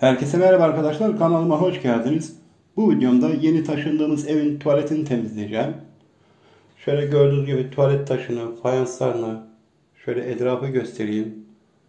Herkese merhaba arkadaşlar, kanalıma hoş geldiniz. Bu videomda yeni taşındığımız evin tuvaletini temizleyeceğim. Şöyle gördüğünüz gibi tuvalet taşını, fayanslarını şöyle etrafı göstereyim.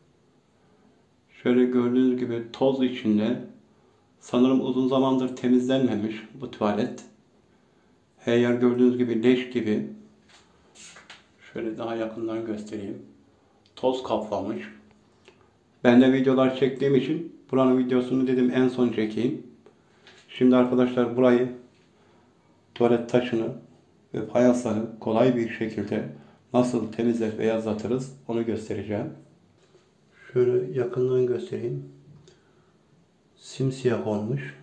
Şöyle gördüğünüz gibi toz içinde. Sanırım uzun zamandır temizlenmemiş bu tuvalet. Her yer gördüğünüz gibi leş gibi. Şöyle daha yakından göstereyim. Toz kaplamış. Ben de videolar çektiğim için buranın videosunu dedim en son çekeyim. Şimdi arkadaşlar burayı, tuvalet taşını ve fayansları kolay bir şekilde nasıl temizler, beyazlatırız onu göstereceğim. Şöyle yakından göstereyim. Simsiyah olmuş.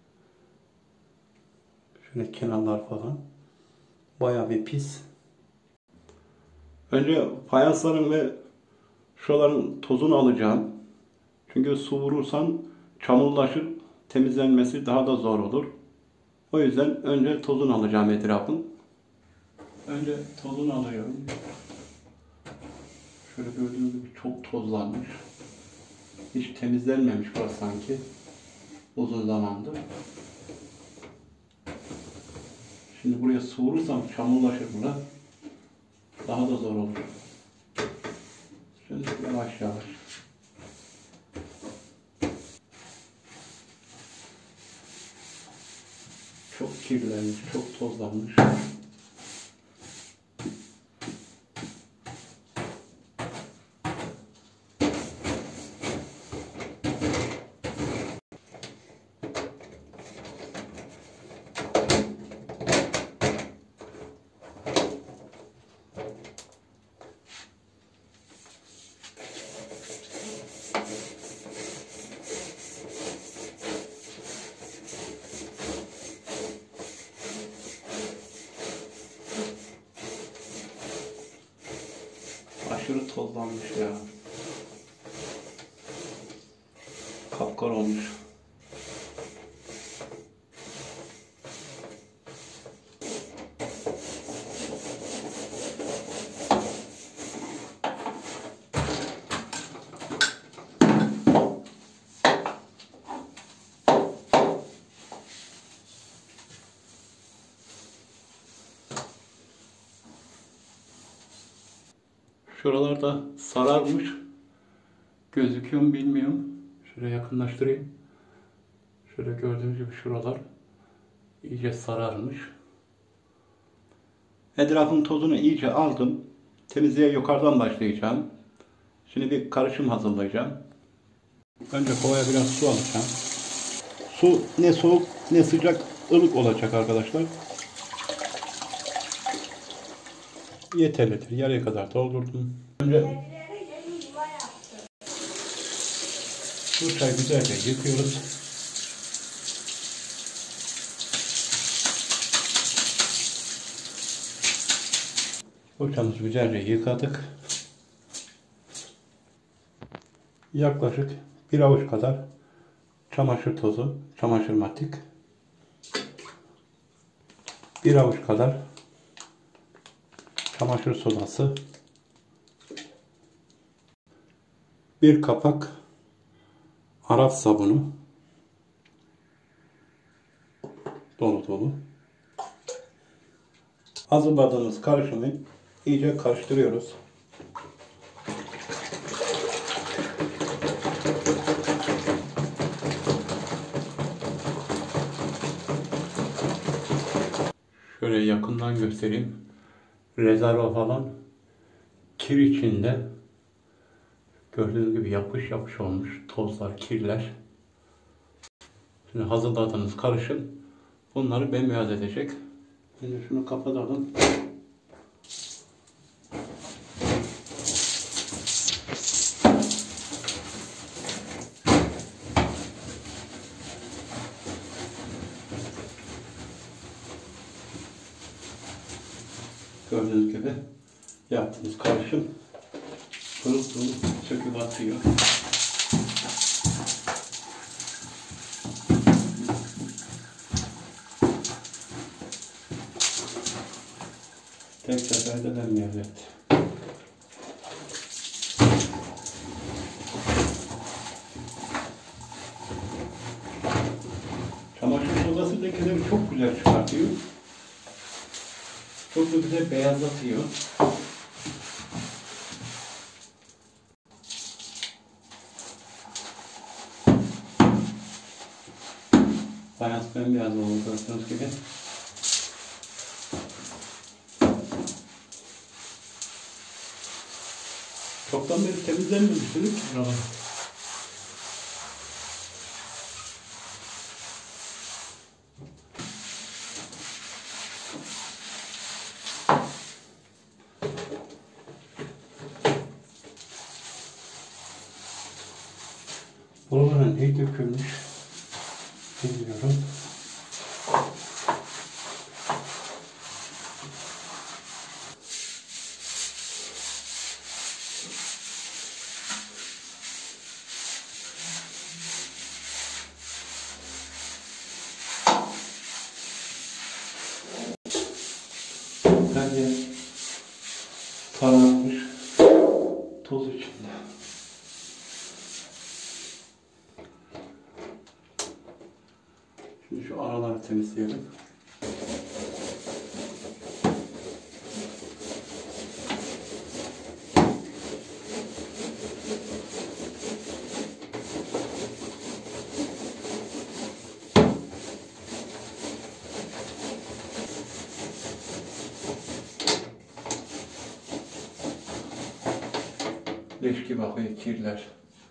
Şöyle kenarlar falan. Bayağı bir pis. Önce fayansların ve şuraların tozunu alacağım. Çünkü su vurursan çamurlaşır, temizlenmesi daha da zor olur. O yüzden önce tozunu alacağım etrafın. Önce tozunu alıyorum. Şöyle gördüğünüz gibi çok tozlanmış. Hiç temizlenmemiş burası sanki. Uzun zamandır. Şimdi buraya su vurursam çamurlaşır bura. Daha da zor olur. Şimdi yavaş yavaş. Çok kirlenmiş, çok tozlanmış. Aşırı tozlanmış ya. Kapkar olmuş. Şuralarda sararmış. Gözüküyor mu bilmiyorum. Şöyle yakınlaştırayım. Şöyle gördüğünüz gibi şuralar iyice sararmış. Etrafın tozunu iyice aldım. Temizliğe yukarıdan başlayacağım. Şimdi bir karışım hazırlayacağım. Önce kovaya biraz su alacağım. Su ne soğuk ne sıcak, ılık olacak arkadaşlar. Yeterlidir. Yarıya kadar doldurdum. Önce fırçayı güzelce yıkıyoruz. Fırçamızı güzelce yıkadık. Yaklaşık bir avuç kadar çamaşır tozu, çamaşır matik. Bir avuç kadar çamaşır sodası. Bir kapak Arap sabunu. Dolu dolu. Hazırladığımız karışımı iyice karıştırıyoruz. Şöyle yakından göstereyim. Rezerva falan kir içinde. Gördüğünüz gibi yapış yapış olmuş. Tozlar, kirler. Şimdi hazırladığımız karışım bunları bembeyaz edecek. Şimdi şunu kapatalım. Gördüğünüz gibi yaptığımız karışım pırıl pırıl söküp atıyor. Tek seferde denmiyor, evet. çamaşır lekeleri çok güzel çıkartıyor. Çok da güzel beyazlatıyor. Fayans bembeyaz oldu gördüğünüz gibi. Çoktan beri temizlenmemiştir ki buralar. Buralara ne dökülmüş bilmiyorum. Bence sararmış toz içinde. Şimdi şu araları temizleyelim. Leş gibi akıyor kirler.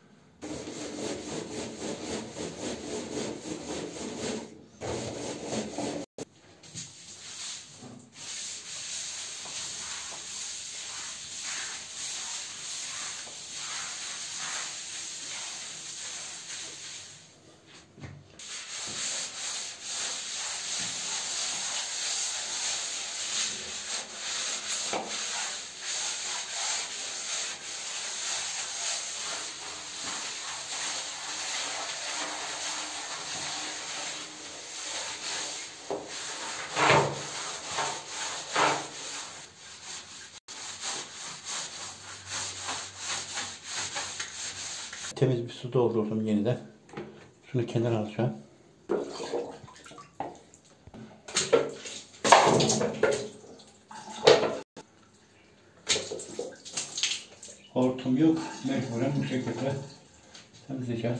Temiz bir su doldurdum yeniden. Şunu kenara alacağım. Hortum yok. Mecburen bu şekilde temizleyeceğiz.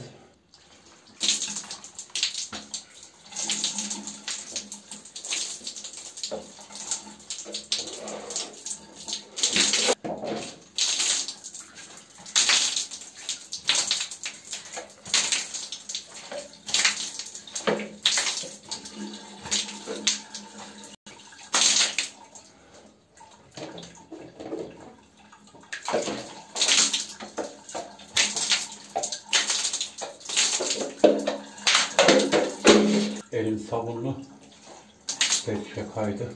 Elim sabunlu. Peçete kaydı.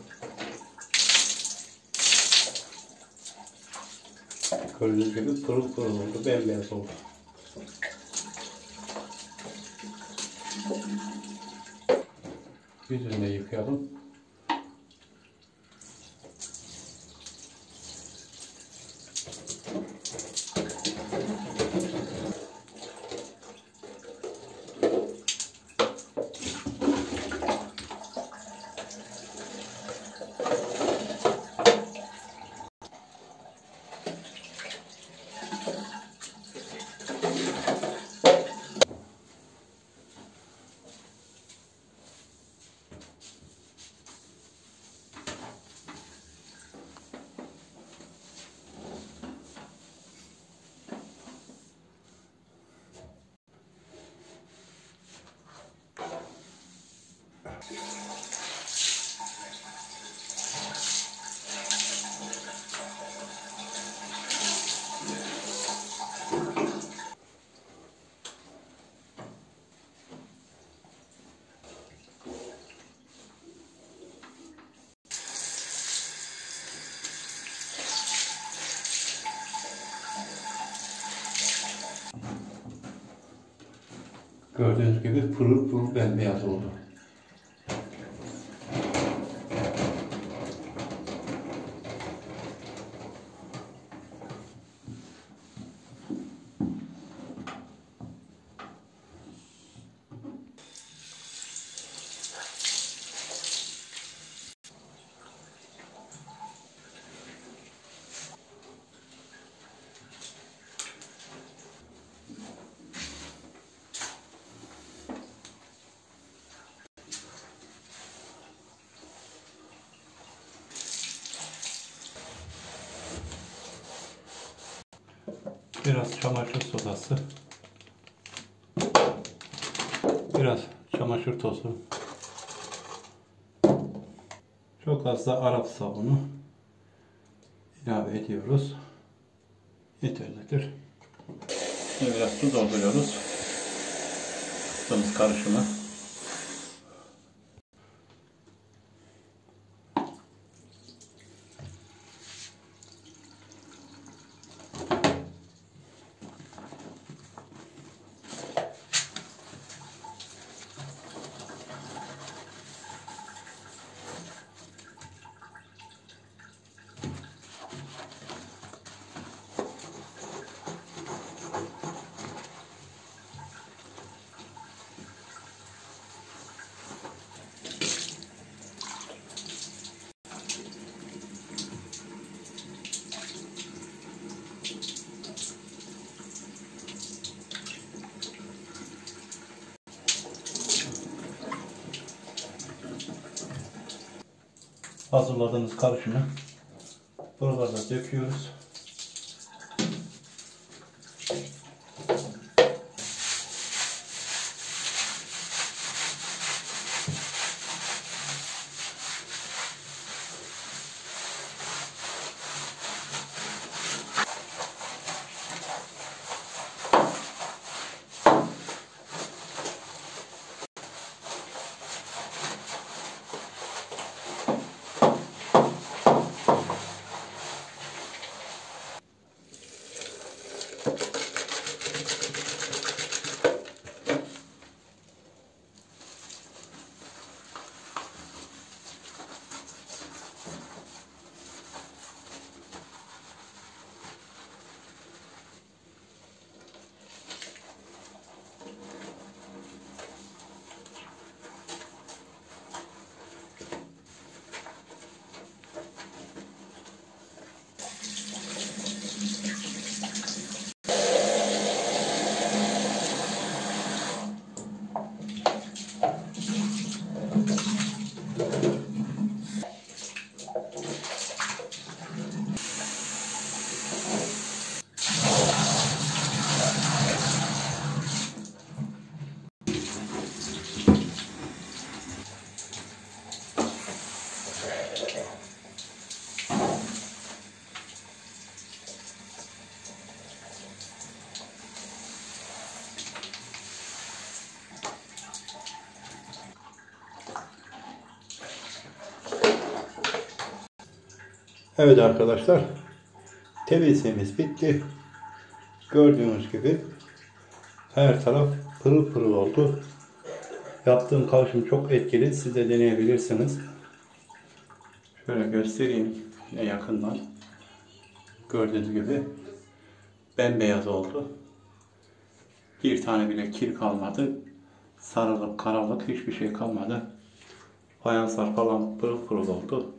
Gördüğünüz gibi pırıl pırıl oldu, bembeyaz oldu. Yüzünü de yıkayalım. Gördüğünüz gibi pırıl pırıl bembeyaz oldu. Biraz çamaşır sodası. Biraz çamaşır tozu. Çok az da Arap sabunu ilave ediyoruz. Yeterlidir. Şimdi biraz su dolduruyoruz. Yaptığımız karışımı. Hazırladığımız karışımı buralarda döküyoruz. Evet arkadaşlar, temizliğimiz bitti. Gördüğünüz gibi her taraf pırıl pırıl oldu. Yaptığım karışım çok etkili. Siz de deneyebilirsiniz. Şöyle göstereyim yine yakından. Gördüğünüz gibi bembeyaz oldu. Bir tane bile kir kalmadı. Sarılık, karalık hiçbir şey kalmadı. Fayanslar falan pırıl pırıl oldu.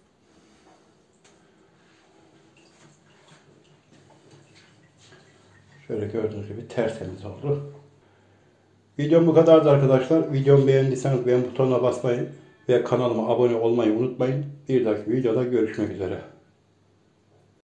Şöyle gördüğünüz gibi tertemiz oldu. Videom bu kadardı arkadaşlar. Videomu beğendiyseniz beğen butonuna basmayı ve kanalıma abone olmayı unutmayın. Bir dahaki videoda görüşmek üzere.